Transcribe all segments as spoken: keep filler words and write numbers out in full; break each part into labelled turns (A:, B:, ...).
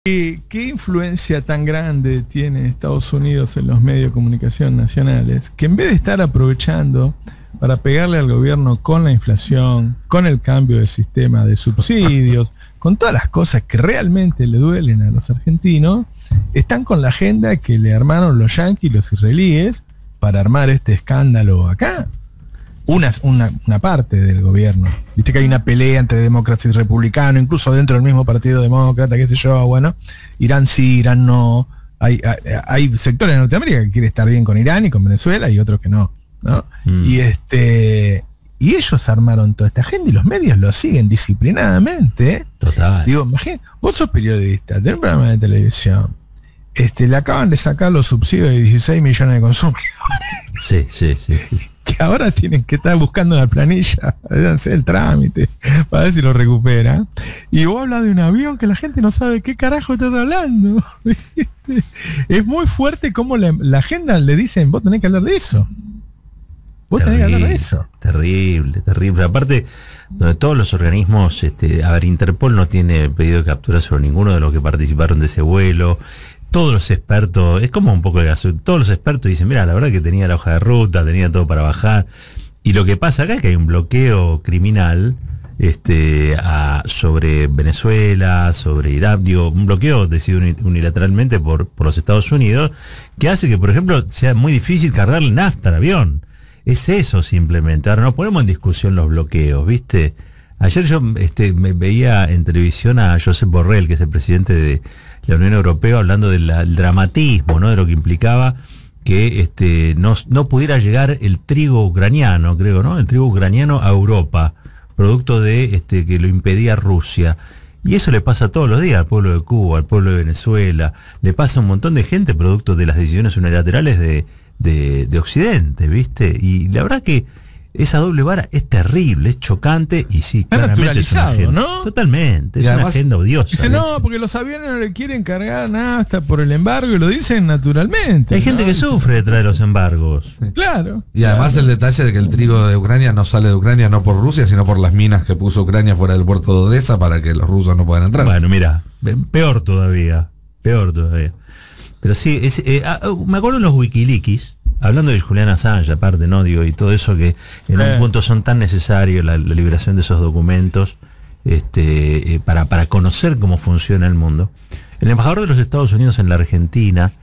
A: ¿Qué, ¿Qué influencia tan grande tiene Estados Unidos en los medios de comunicación nacionales? Que en vez de estar aprovechando para pegarle al gobierno con la inflación, con el cambio de sistema de subsidios, con todas las cosas que realmente le duelen a los argentinos, están con la agenda que le armaron los yanquis y los israelíes para armar este escándalo acá. Una, una, una parte del gobierno. Viste que hay una pelea entre demócratas y republicanos, incluso dentro del mismo partido demócrata, qué sé yo, bueno, Irán sí, Irán no. Hay, hay, hay sectores de Norteamérica que quieren estar bien con Irán y con Venezuela y otros que no, ¿no? Mm. Y este y ellos armaron toda esta agenda y los medios lo siguen disciplinadamente.
B: Total.
A: Digo, imagínate, vos sos periodista, tenés un programa de televisión, este, le acaban de sacar los subsidios de dieciséis millones de consumidores.
B: Sí, sí, sí, sí.
A: Que ahora tienen que estar buscando la planilla, hacer el trámite, para ver si lo recupera. Y vos hablas de un avión que la gente no sabe qué carajo estás hablando. Es muy fuerte como la, la agenda le dicen, vos tenés que hablar de eso. Vos
B: terrible,
A: tenés que hablar de eso.
B: Terrible, terrible. Aparte, donde todos los organismos, este, a ver, Interpol no tiene pedido de captura sobre ninguno de los que participaron de ese vuelo. Todos los expertos, es como un poco de gasolina, todos los expertos dicen, mira, la verdad que tenía la hoja de ruta, tenía todo para bajar. Y lo que pasa acá es que hay un bloqueo criminal este, a, sobre Venezuela, sobre Irak, digo, un bloqueo decidido unilateralmente por, por los Estados Unidos, que hace que, por ejemplo, sea muy difícil cargarle nafta al avión. Es eso simplemente. Ahora no ponemos en discusión los bloqueos, ¿viste? Ayer yo este, me veía en televisión a Josep Borrell, que es el presidente de la Unión Europea, hablando del, del dramatismo, ¿no? De lo que implicaba que este, no, no pudiera llegar el trigo ucraniano, creo, ¿no? El trigo ucraniano a Europa, producto de este, que lo impedía Rusia. Y eso le pasa todos los días al pueblo de Cuba, al pueblo de Venezuela, le pasa a un montón de gente producto de las decisiones unilaterales de, de, de Occidente, ¿viste? Y la verdad que esa doble vara es terrible, es chocante y sí,
A: está
B: claramente es una agenda,
A: ¿no?
B: Totalmente, es
A: además,
B: una agenda odiosa.
A: Dice, no, porque los aviones no le quieren cargar nada hasta por el embargo y lo dicen naturalmente.
B: Hay
A: ¿no?
B: gente que sufre detrás de los embargos.
A: Sí. Claro.
C: Y además
A: claro.
C: el detalle de que el trigo de Ucrania no sale de Ucrania no por Rusia, sino por las minas que puso Ucrania fuera del puerto de Odessa para que los rusos no puedan entrar.
B: Bueno, mira, peor todavía, peor todavía. Pero sí, es, eh, me acuerdo de los Wikileaks, hablando de Julian Assange, aparte, ¿no? Digo, y todo eso que en eh. un punto son tan necesarios, la, la liberación de esos documentos, este, eh, para, para conocer cómo funciona el mundo. El embajador de los Estados Unidos en la Argentina,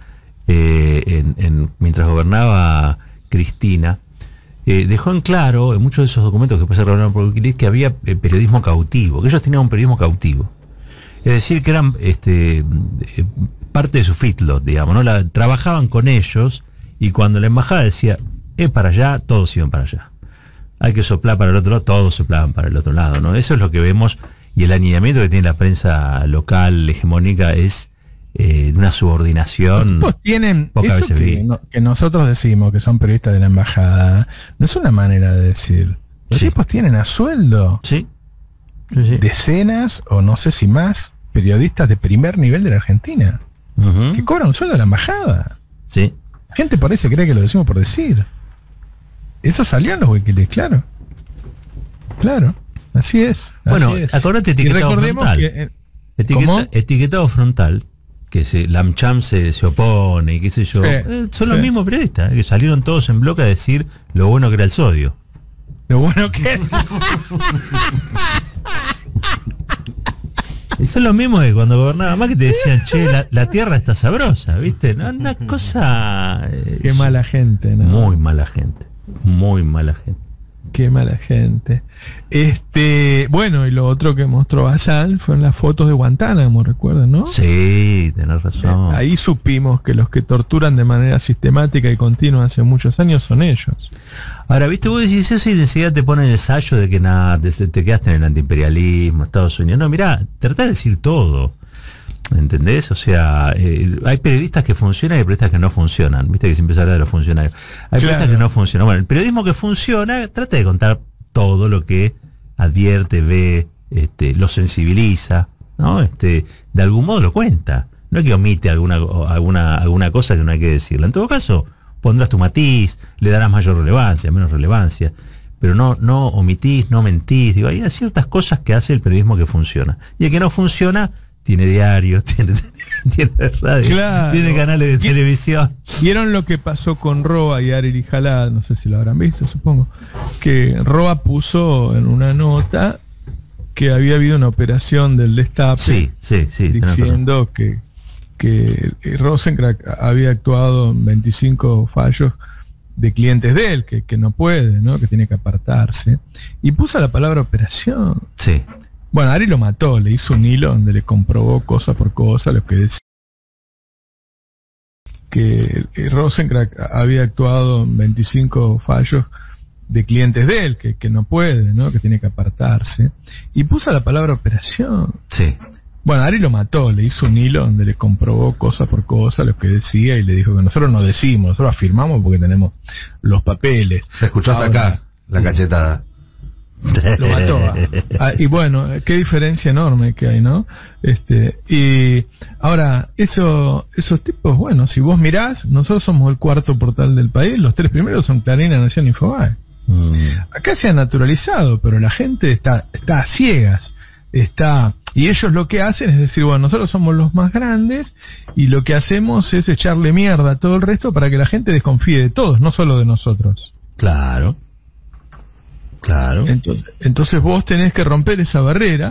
B: eh, en, en, mientras gobernaba Cristina, eh, dejó en claro, en muchos de esos documentos que después se revelaron por Wikileaks, que había eh, periodismo cautivo, que ellos tenían un periodismo cautivo. Es decir, que eran este, eh, parte de su feedlot, digamos, ¿no? La, trabajaban con ellos. Y cuando la embajada decía, es para allá, todos iban para allá. Hay que soplar para el otro lado, todos soplaban para el otro lado, ¿no? Eso es lo que vemos, y el alineamiento que tiene la prensa local, hegemónica, es eh, de una subordinación.
A: Los tipos tienen
B: pocas
A: eso
B: veces
A: que, no, que nosotros decimos que son periodistas de la embajada, no es una manera de decir. Los
B: sí.
A: tipos tienen a sueldo
B: sí. Sí, sí.
A: decenas, o no sé si más, periodistas de primer nivel de la Argentina, uh-huh. que cobran un sueldo de la embajada.
B: Sí.
A: La gente parece cree que lo decimos por decir. Eso salió en los Wikileaks, claro. Claro, así es. Así
B: bueno,
A: es.
B: acordate etiquetado frontal.
A: Que, eh,
B: Etiqueta, etiquetado frontal, que se, la AmCham se, se opone y qué sé yo. Sí, eh, son sí. los mismos periodistas, eh, que salieron todos en bloque a decir lo bueno que era el sodio.
A: Lo bueno que era.
B: Y son los mismos que cuando gobernaba más que te decían, che, la, la tierra está sabrosa, ¿viste? No, una cosa...
A: Eh, Qué mala gente, ¿no?
B: Muy mala gente, muy mala gente.
A: Qué mala gente. Este, bueno, y lo otro que mostró Basal fueron las fotos de Guantánamo, ¿recuerdan, no?
B: Sí, tenés razón.
A: Eh, ahí supimos que los que torturan de manera sistemática y continua hace muchos años son ellos.
B: Ahora, viste, vos decís eso y enseguida te ponen el ensayo de que nada, te, te quedaste en el antiimperialismo, Estados Unidos. No, mirá, tratá de decir todo. ¿Entendés? O sea, eh, hay periodistas que funcionan y hay periodistas que no funcionan. Viste que siempre se habla de los funcionarios. Hay claro. periodistas que no funcionan. Bueno, el periodismo que funciona trata de contar todo lo que advierte, ve, este, lo sensibiliza, ¿no? Este, de algún modo lo cuenta. No es que omite alguna, alguna, alguna cosa que no hay que decirla. En todo caso, pondrás tu matiz, le darás mayor relevancia, menos relevancia. Pero no, no omitís, no mentís. Digo, hay ciertas cosas que hace el periodismo que funciona. Y el que no funciona tiene diarios, tiene, tiene radio,
A: Claro.
B: tiene canales de
A: Y-
B: televisión.
A: ¿Vieron lo que pasó con Roa y Ariel Jalad? No sé si lo habrán visto, supongo. Que Roa puso en una nota que había habido una operación del Destape
B: Sí, sí, sí. tenés razón.
A: diciendo que, que Rosenkrantz había actuado en veinticinco fallos de clientes de él, que, que no puede, ¿no? Que tiene que apartarse. Y puso la palabra operación.
B: Sí.
A: Bueno, Ari lo mató, le hizo un hilo donde le comprobó cosa por cosa lo que decía. Que Rosenkrantz había actuado en veinticinco fallos de clientes de él, que, que no puede, ¿no? Que tiene que apartarse. Y puso la palabra operación.
B: Sí.
A: Bueno, Ari lo mató, le hizo un hilo donde le comprobó cosa por cosa lo que decía y le dijo que nosotros no decimos, nosotros afirmamos porque tenemos los papeles.
C: Se escuchó hasta
A: Ahora,
C: acá la cachetada.
A: Lo mató. ah. Ah, y bueno, qué diferencia enorme que hay, ¿no? Este, y ahora, eso, esos tipos, bueno, si vos mirás, nosotros somos el cuarto portal del país, los tres primeros son Clarín, La Nación y Infobae.
B: Mm.
A: Acá se ha naturalizado, pero la gente está, está a ciegas. Está, y ellos lo que hacen es decir, bueno, nosotros somos los más grandes y lo que hacemos es echarle mierda a todo el resto para que la gente desconfíe de todos, no solo de nosotros.
B: Claro. Claro.
A: Entonces, entonces vos tenés que romper esa barrera,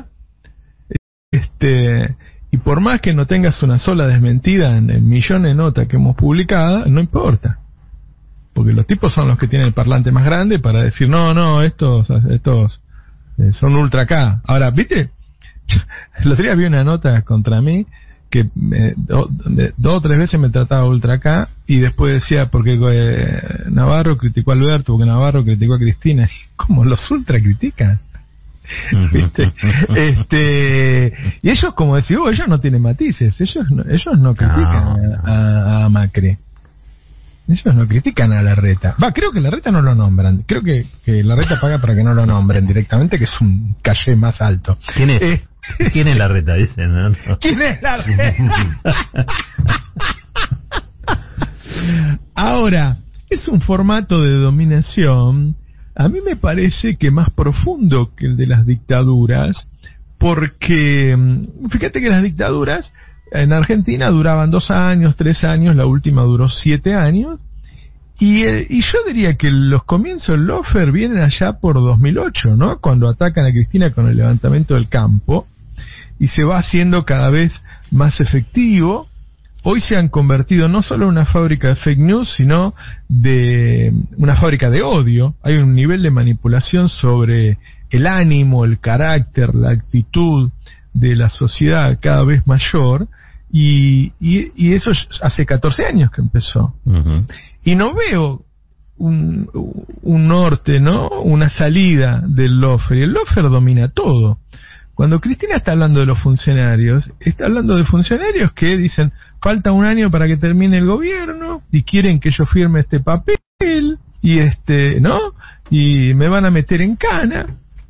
A: este, y por más que no tengas una sola desmentida en el millón de notas que hemos publicado, no importa. Porque los tipos son los que tienen el parlante más grande para decir, no, no, estos, estos eh, son ultra acá. Ahora, ¿viste? El otro día vi una nota contra mí que me, do, de, dos o tres veces me trataba ultra acá y después decía porque eh, Navarro criticó a Alberto, porque Navarro criticó a Cristina. ¿Cómo los ultra critican? ¿Viste? Este, y ellos, como decís vos, ellos no tienen matices, ellos no, ellos no critican
B: No.
A: a, a Macri. Ellos no critican a Larreta. Va, creo que Larreta no lo nombran. Creo que, que Larreta paga para que no lo nombren directamente, que es un caché más alto.
B: ¿Quién es?
A: Eh,
B: ¿Quién es Larreta? Dicen, ¿no? No.
A: ¿Quién es Larreta? Ahora, es un formato de dominación, a mí me parece que más profundo que el de las dictaduras, porque mm, fíjate que las dictaduras en Argentina duraban dos años, tres años, la última duró siete años, y, eh, y yo diría que los comienzos del Lawfare vienen allá por dos mil ocho, ¿no? Cuando atacan a Cristina con el levantamiento del campo, y se va haciendo cada vez más efectivo. Hoy se han convertido no solo en una fábrica de fake news, sino de una fábrica de odio. Hay un nivel de manipulación sobre el ánimo, el carácter, la actitud de la sociedad cada vez mayor, y, y, y eso hace catorce años que empezó.
B: Uh-huh.
A: Y no veo un, un norte, ¿no? Una salida del Lawfare. Y el Lawfare domina todo. Cuando Cristina está hablando de los funcionarios, está hablando de funcionarios que dicen, falta un año para que termine el gobierno, y quieren que yo firme este papel, y este, ¿no? Y me van a meter en cana.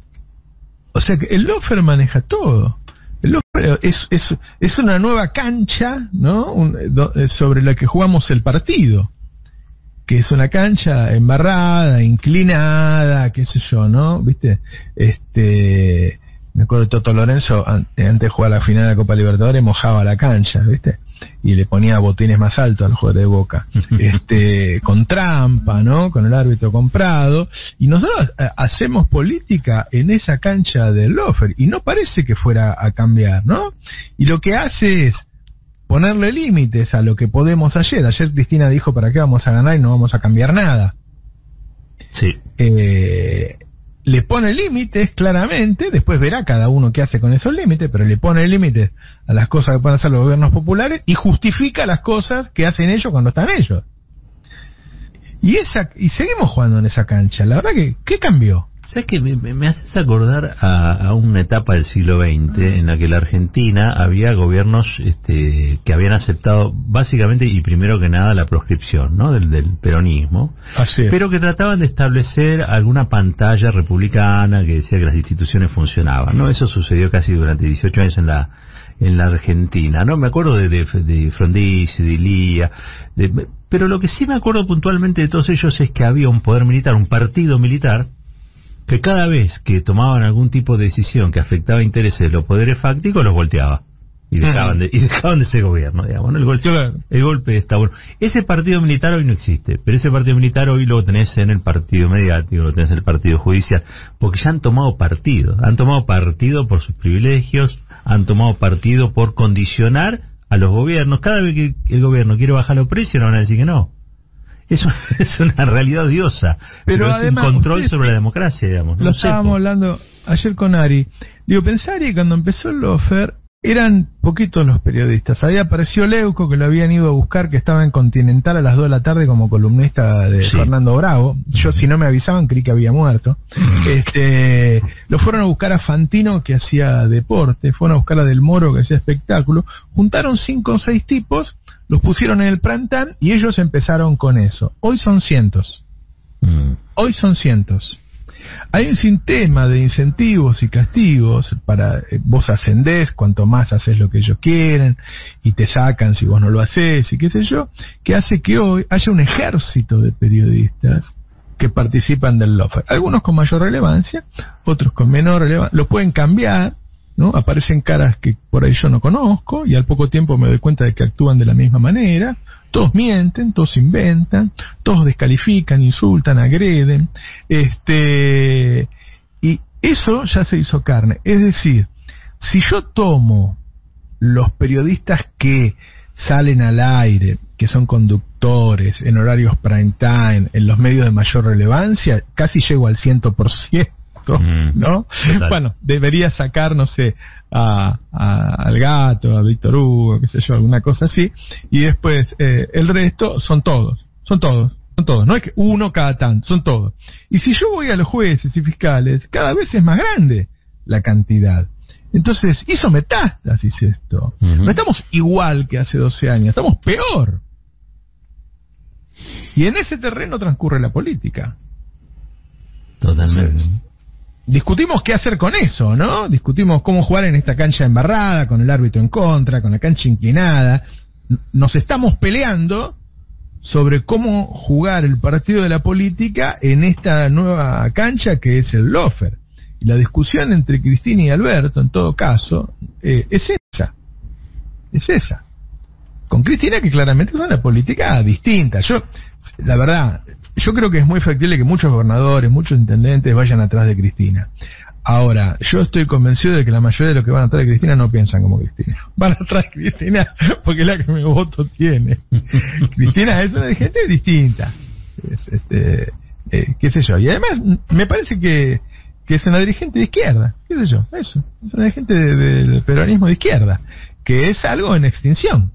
A: O sea que el Lawfare maneja todo. El Lawfare es, es, es una nueva cancha, ¿no? Un, do, sobre la que jugamos el partido. Que es una cancha embarrada, inclinada, qué sé yo, ¿no? ¿Viste? Este... Me acuerdo de Toto Lorenzo, antes de jugar la final de la Copa Libertadores, mojaba la cancha, ¿viste? Y le ponía botines más altos al jugador de Boca. Este, con trampa, ¿no? Con el árbitro comprado. Y nosotros eh, hacemos política en esa cancha del Lawfare. Y no parece que fuera a cambiar, ¿no? Y lo que hace es ponerle límites a lo que podemos ayer. Ayer Cristina dijo, ¿para qué vamos a ganar y no vamos a cambiar nada?
B: Sí.
A: Eh... Le pone límites claramente, después verá cada uno qué hace con esos límites, pero le pone límites a las cosas que pueden hacer los gobiernos populares y justifica las cosas que hacen ellos cuando están ellos. Y esa y seguimos jugando en esa cancha. La verdad que, ¿qué cambió?
B: ¿Sabes qué? Me, me haces acordar a, a una etapa del siglo veinte en la que la Argentina había gobiernos este, que habían aceptado básicamente y primero que nada la proscripción, ¿no? del, del peronismo,
A: Así es.
B: pero que trataban de establecer alguna pantalla republicana que decía que las instituciones funcionaban, ¿no? Eso sucedió casi durante dieciocho años en la en la Argentina, ¿no? Me acuerdo de, de, de Frondizi, de Ilía, de, pero lo que sí me acuerdo puntualmente de todos ellos es que había un poder militar, un partido militar, que cada vez que tomaban algún tipo de decisión que afectaba intereses de los poderes fácticos, los volteaba. y dejaban de, y dejaban de ser gobierno, digamos, ¿no? El golpe, claro. El golpe está bueno. Ese partido militar hoy no existe, pero ese partido militar hoy lo tenés en el partido mediático, lo tenés en el partido judicial, porque ya han tomado partido, han tomado partido por sus privilegios, han tomado partido por condicionar a los gobiernos. Cada vez que el gobierno quiere bajar los precios, no van a decir que no. Eso es una realidad odiosa, pero, pero además, es un control usted, sobre la democracia, digamos.
A: Lo
B: no
A: estábamos sé, hablando ayer con Ari. Digo, pensar Ari, cuando empezó el Lofer, eran poquitos los periodistas. Había aparecido Leuco, que lo habían ido a buscar, que estaba en Continental a las dos de la tarde como columnista de sí. Fernando Bravo. Yo, si no me avisaban, creí que había muerto. este Lo fueron a buscar a Fantino, que hacía deporte. Fueron a buscar a Del Moro, que hacía espectáculo. Juntaron cinco o seis tipos, los pusieron en el prime time y ellos empezaron con eso. Hoy son cientos. Mm. Hoy son cientos. Hay un sistema de incentivos y castigos para eh, vos ascendés, cuanto más haces lo que ellos quieren, y te sacan si vos no lo haces, y qué sé yo, que hace que hoy haya un ejército de periodistas que participan del Lofer. Algunos con mayor relevancia, otros con menor relevancia. Lo pueden cambiar, ¿no? Aparecen caras que por ahí yo no conozco, y al poco tiempo me doy cuenta de que actúan de la misma manera. Todos mienten, todos inventan, todos descalifican, insultan, agreden, este, y eso ya se hizo carne. Es decir, si yo tomo los periodistas que salen al aire, que son conductores, en horarios prime time, en los medios de mayor relevancia, casi llego al cien por ciento. ¿No? Total. Bueno, debería sacar, no sé, a, a, al Gato, a Víctor Hugo, qué sé yo, alguna cosa así, y después eh, el resto son todos, son todos, son todos, no es que uno cada tanto, son todos. Y si yo voy a los jueces y fiscales, cada vez es más grande la cantidad. Entonces, hizo metástasis esto. Uh-huh. No estamos igual que hace doce años, estamos peor. Y en ese terreno transcurre la política.
B: Totalmente.
A: Entonces, discutimos qué hacer con eso, ¿no? Discutimos cómo jugar en esta cancha embarrada, con el árbitro en contra, con la cancha inclinada. Nos estamos peleando sobre cómo jugar el partido de la política en esta nueva cancha que es el Lofer. Y la discusión entre Cristina y Alberto, en todo caso, eh, es esa. Es esa. Con Cristina, que claramente es una política distinta. Yo, la verdad, yo creo que es muy factible que muchos gobernadores, muchos intendentes vayan atrás de Cristina. Ahora, yo estoy convencido de que la mayoría de los que van atrás de Cristina no piensan como Cristina. Van atrás de Cristina porque es la que mi voto tiene. Cristina es una gente distinta. Es, este, eh, qué sé yo. Y además, me parece que, que es una dirigente de izquierda. Qué sé yo, eso. Es una dirigente de, de, del peronismo de izquierda. Que es algo en extinción.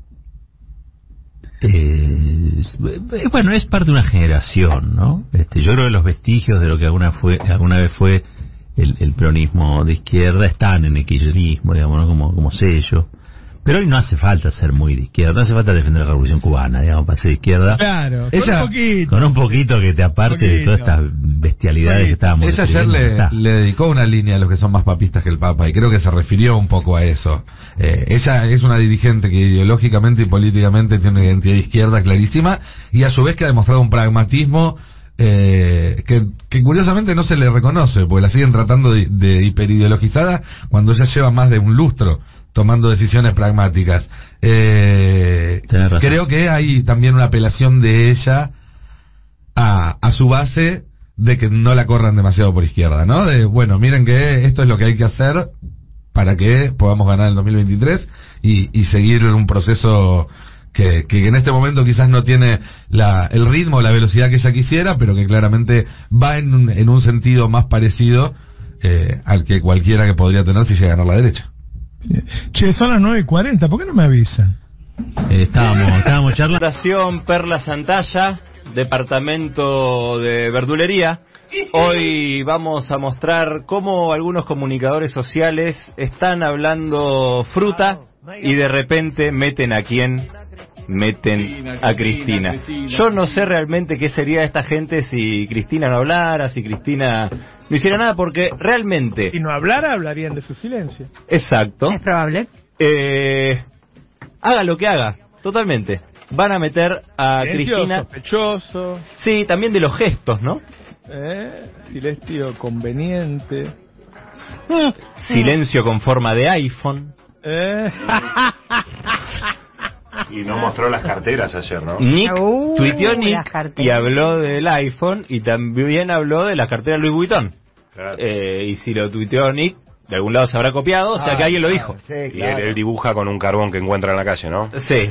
B: Eh, bueno, es parte de una generación, ¿no? Este, yo creo que los vestigios de lo que alguna fue, alguna vez fue el, el peronismo de izquierda están en el kirchnerismo, digamos, ¿no? como, como sello. Pero hoy no hace falta ser muy de izquierda, no hace falta defender la revolución cubana, digamos, para ser de izquierda.
A: Claro, con
B: ella,
A: un poquito.
B: Con un poquito que te aparte de todas estas bestialidades que estábamos.
C: Ella ayer le, le dedicó una línea a los que son más papistas que el Papa, y creo que se refirió un poco a eso. Eh, ella es una dirigente que ideológicamente y políticamente tiene una identidad de izquierda clarísima, y a su vez que ha demostrado un pragmatismo eh, que, que curiosamente no se le reconoce, porque la siguen tratando de, de hiperideologizada cuando ella lleva más de un lustro tomando decisiones pragmáticas. Eh, creo que hay también una apelación de ella a, a su base de que no la corran demasiado por izquierda, ¿no? De, bueno, miren que esto es lo que hay que hacer para que podamos ganar el dos mil veintitrés y, y seguir un proceso que, que en este momento quizás no tiene la, el ritmo o la velocidad que ella quisiera, pero que claramente va en un, en un sentido más parecido eh, al que cualquiera que podría tener si llega a ganar la derecha.
A: Sí. Che, son las nueve y cuarenta, ¿por qué no me avisan?
B: Eh, estábamos, estábamos charlando.
D: Fundación Perla Santalla, departamento de verdulería. Hoy vamos a mostrar cómo algunos comunicadores sociales están hablando fruta y de repente meten a quién, meten a Cristina. Yo no sé realmente qué sería esta gente si Cristina no hablara, si Cristina no hiciera nada, porque realmente...
A: Si no hablara, hablarían de su silencio.
D: Exacto.
E: Es probable.
D: Eh, haga lo que haga, totalmente. Van a meter a
A: Silencio
D: Cristina...
A: sospechoso.
D: Sí, también de los gestos, ¿no?
A: Eh, silencio conveniente.
D: Silencio con forma de iPhone.
A: Eh.
E: Y no mostró las carteras ayer, ¿no?
D: Nick
F: Uh,
D: tuiteó Nick
F: las carteras.
D: y habló del iPhone y también habló de la cartera Louis Vuitton.
E: Claro.
D: Eh, y si lo tuiteó Nick, de algún lado se habrá copiado, o sea
G: Ah,
D: que alguien lo
G: claro,
D: dijo.
G: sí,
E: Y él,
G: claro.
E: él dibuja con un carbón que encuentra en la calle, ¿no?
D: Sí.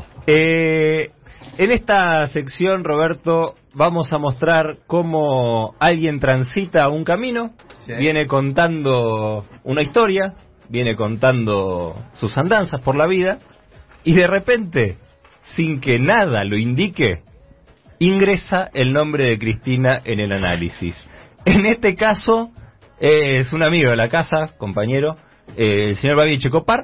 D: Eh, en esta sección, Roberto, vamos a mostrar cómo alguien transita un camino,
A: Sí.
D: viene contando una historia, viene contando sus andanzas por la vida, y de repente, sin que nada lo indique, ingresa el nombre de Cristina en el análisis. En este caso, eh, es un amigo de la casa, compañero, eh, el señor Babi Echecopar,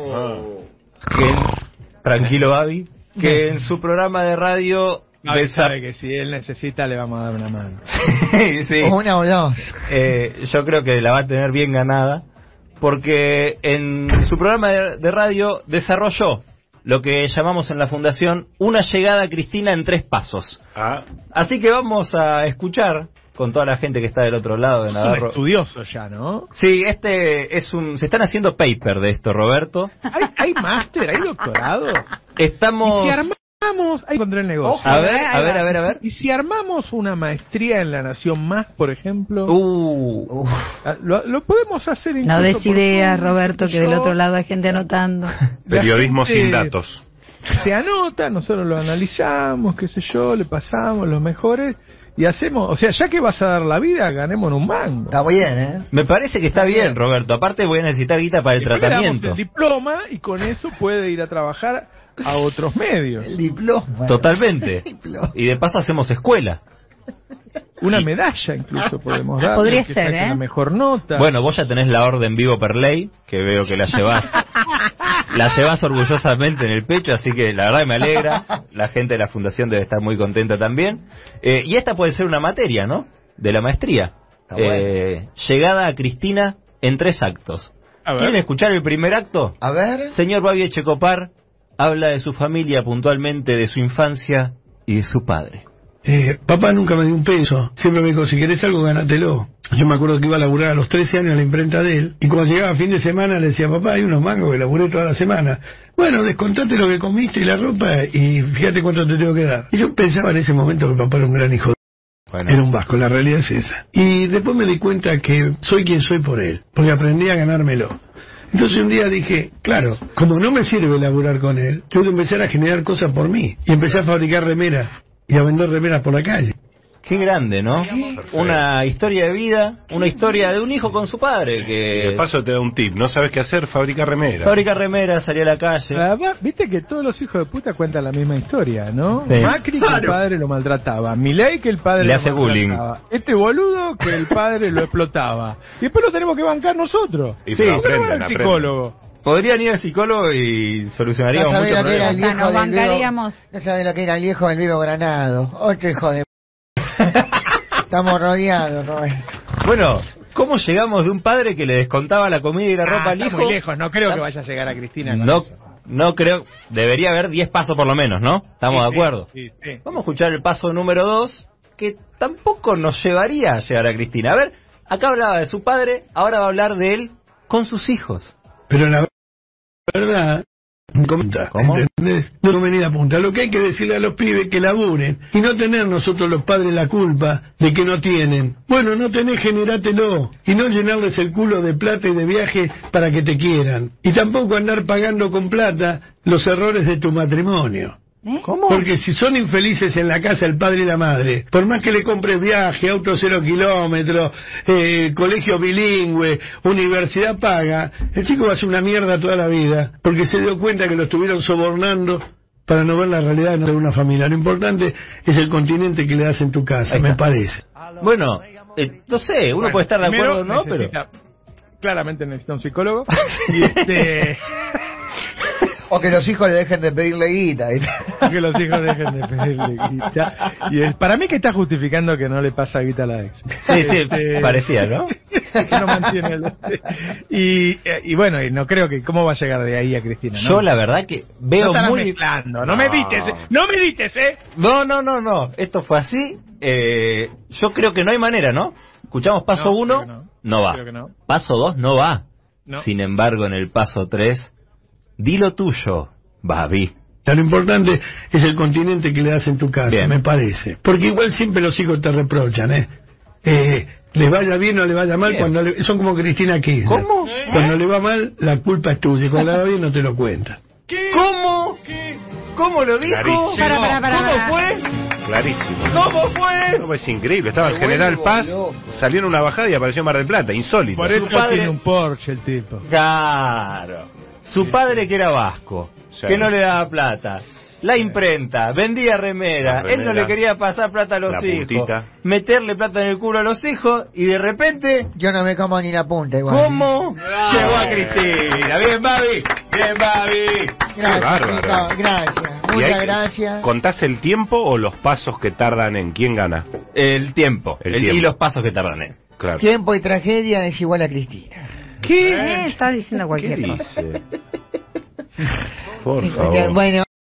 D: que, tranquilo Babi, que en su programa de radio...
A: Babi
D: desa-
A: sabe que si él necesita le vamos a dar una mano.
D: sí,
G: Una o dos.
D: eh, yo creo que la va a tener bien ganada, porque en su programa de, de radio desarrolló lo que llamamos en la fundación una llegada a Cristina en tres pasos.
E: Ah,
D: Así que vamos a escuchar con toda la gente que está del otro lado de
A: Es un
D: Navarro.
A: estudioso ya, ¿no?
D: Sí, este es un... Se están haciendo paper de esto, Roberto.
A: ¿Hay, hay máster? ¿Hay doctorado?
D: Estamos...
A: Y si armamos... Ahí encontré el negocio.
D: A ver, a ver, a ver, a ver.
A: Y si armamos una maestría en La Nación Más, por ejemplo,
D: Uh,
A: ah, lo, lo podemos hacer incluso
F: No des
A: por
F: ideas,
A: Zoom,
F: Roberto, que
A: yo-
F: del otro lado hay gente anotando.
A: la
E: periodismo
A: gente
E: sin datos.
A: Se anota, nosotros lo analizamos, qué sé yo, le pasamos los mejores y hacemos, o sea, ya que vas a dar la vida, ganemos un mango.
G: Está bien, ¿eh?
D: me parece que está bien, Roberto. Aparte voy a necesitar guita para el
A: Después le damos
D: tratamiento.
A: el diploma y con eso puede ir a trabajar a otros medios.
G: El diploma.
D: Totalmente.
G: El diploma.
D: Y de paso hacemos escuela.
A: Una medalla incluso podemos dar.
F: Podría
A: que
F: ser,
A: saque
F: ¿eh?
A: la mejor nota.
D: Bueno, vos ya tenés la orden vivo per ley, que veo que la llevás. La llevás orgullosamente en el pecho, así que la verdad me alegra. La gente de la fundación debe estar muy contenta también. Eh, y esta puede ser una materia, ¿no? De la maestría.
G: Está bueno.
D: Eh, llegada a Cristina en tres actos.
A: A ver.
D: ¿Quieren escuchar el primer acto?
G: A ver.
D: Señor Babi Echecopar habla de su familia, puntualmente de su infancia y de su padre.
H: Eh, papá nunca me dio un peso, siempre me dijo, si querés algo, ganátelo. Yo me acuerdo que iba a laburar a los trece años en la imprenta de él, y cuando llegaba fin de semana le decía, papá, hay unos mangos que laburé toda la semana. Bueno, descontate lo que comiste y la ropa, y fíjate cuánto te tengo que dar. Y yo pensaba en ese momento que papá era un gran hijo de...
D: Bueno,
H: Era un vasco, la realidad es esa. Y después me di cuenta que soy quien soy por él, porque aprendí a ganármelo. Entonces un día dije, claro, como no me sirve laburar con él, tengo que empezar a generar cosas por mí. Y empecé a fabricar remeras y a vender remeras por la calle.
D: qué grande, ¿no? Una historia de vida, una historia de un hijo con su padre
E: Y
D: que
E: de paso te da un tip, no sabes qué hacer, fabrica remera.
D: fabrica remeras, salía a la calle.
A: Además, viste que todos los hijos de puta cuentan la misma historia, ¿no?
D: Sí.
A: Macri que el padre lo maltrataba, Milei que el padre
D: Le
A: lo
D: hace bullying.
A: maltrataba, este boludo que el padre lo explotaba. Y después lo tenemos que bancar nosotros.
E: Y
D: Sí,
E: pero
A: ¿Por qué no va
E: aprenden,
A: al
E: aprenden.
A: psicólogo?
D: Podrían ir al psicólogo y solucionaríamos
G: No
D: muchos
G: sabés lo que era el
D: problemas.
G: viejo
F: Nos
G: del Vivo-
F: bancaríamos.
G: No sabés lo que era el viejo del Vivo Granado. Otro hijo de... Estamos rodeados, Roberto.
D: Bueno, ¿cómo llegamos de un padre que le descontaba la comida y la ropa
A: Ah,
D: al
A: está
D: hijo?
A: muy lejos, no creo que vaya a llegar a Cristina con
D: No,
A: eso.
D: no creo, debería haber diez pasos por lo menos, ¿no? Estamos
A: Sí,
D: de
A: sí,
D: acuerdo.
A: sí, sí.
D: Vamos a escuchar el paso número dos, que tampoco nos llevaría a llegar a Cristina. A ver, acá hablaba de su padre, ahora va a hablar de él con sus hijos.
H: Pero la verdad, comenta,
D: ¿Cómo?
H: ¿entendés? No venir a punta. Lo que hay que decirle a los pibes que laburen y no tener nosotros los padres la culpa de que no tienen. Bueno, no tenés, generátelo. Y no llenarles el culo de plata y de viaje para que te quieran. Y tampoco andar pagando con plata los errores de tu matrimonio.
F: ¿Eh?
D: ¿Cómo?
H: Porque si son infelices en la casa el padre y la madre, por más que le compres viaje, auto cero kilómetros, eh, colegio bilingüe, universidad paga, el chico va a ser una mierda toda la vida, porque se dio cuenta que lo estuvieron sobornando para no ver la realidad de una familia. Lo importante es el continente que le das en tu casa,
D: Ahí
H: me
D: está.
H: parece.
D: Bueno, eh, no sé, uno
A: Bueno,
D: puede estar de
A: primero
D: acuerdo o no, pero...
A: necesita- Claramente necesita un psicólogo. Y este...
G: O que los hijos le dejen de pedirle guita.
A: que los hijos dejen de pedirle guita. Y es, para mí que está justificando que no le pasa guita a la ex.
D: Sí, sí,
A: Este,
D: parecía, ¿no?
A: que no mantiene el... y, y bueno, y no creo que... ¿Cómo va a llegar de ahí a Cristina? ¿no?
D: Yo la verdad que veo
A: no estarás
D: muy...
A: mezclando, no,
E: No.
A: me dites, eh, no me dites, ¿eh?
D: No, no, no, no, esto fue así. Eh, yo creo que no hay manera, ¿no? Escuchamos paso
A: No,
D: uno,
A: creo que no.
D: no va.
A: Creo que no.
D: Paso dos, no va.
A: No.
D: Sin embargo, en el paso tres Di lo tuyo, Babi.
H: Lo importante es el continente que le das en tu casa,
D: Bien.
H: me parece. Porque igual siempre los hijos te reprochan, ¿eh? eh les vaya bien o le vaya mal,
D: Bien.
H: cuando le, son como Cristina Kirchner.
D: ¿Cómo?
H: Cuando le va mal, la culpa es tuya, y cuando le va bien no te lo cuentan.
D: ¿Cómo? ¿Cómo lo dijo?
E: Clarísimo.
F: Para, para, para,
D: ¿Cómo
F: para.
D: fue?
E: Clarísimo.
D: ¿Cómo fue?
E: No, es increíble. Estaba el
G: Me
E: General
G: vuelvo
E: Paz,
G: loco.
E: salió en una bajada y apareció en Mar del Plata. Insólito.
A: Por eso
D: Su padre-
A: tiene un Porsche el tipo.
D: Claro. Su padre que era vasco,
E: Sí.
D: que no le daba plata. La imprenta, vendía remera,
E: La
D: él no
E: remera.
D: le quería pasar plata a los
E: La
D: hijos,
E: puntita.
D: meterle plata en el culo a los hijos y de repente,
G: Yo no me como ni la punta igual.
D: ¿cómo? Llegó a Cristina. Bien, Babi, bien, Babi.
G: Gracias,
E: bárbaro.
G: Tito, gracias.
E: ¿Y
G: Muchas
E: hay-
G: gracias.
E: ¿Contás el tiempo o los pasos que tardan en quién gana?
D: El tiempo,
E: El
D: el-
E: tiempo.
D: y los pasos que tardan en.
E: Claro.
G: Tiempo y tragedia es igual a Cristina.
F: ¿Qué? Está diciendo
E: ¿Qué
F: cualquier cosa.
E: dice? Por favor.
G: Bueno.